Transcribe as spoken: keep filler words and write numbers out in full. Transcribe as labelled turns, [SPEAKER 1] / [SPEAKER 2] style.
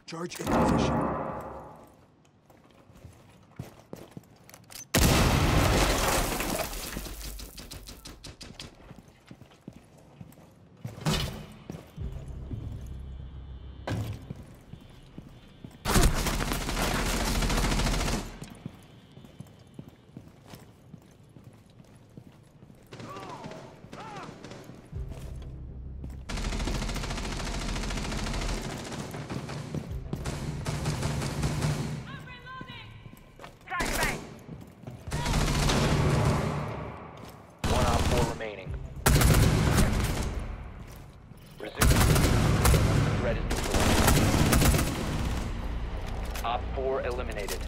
[SPEAKER 1] Charge in position.
[SPEAKER 2] Remaining. Resume. Threat is destroyed. Op four eliminated.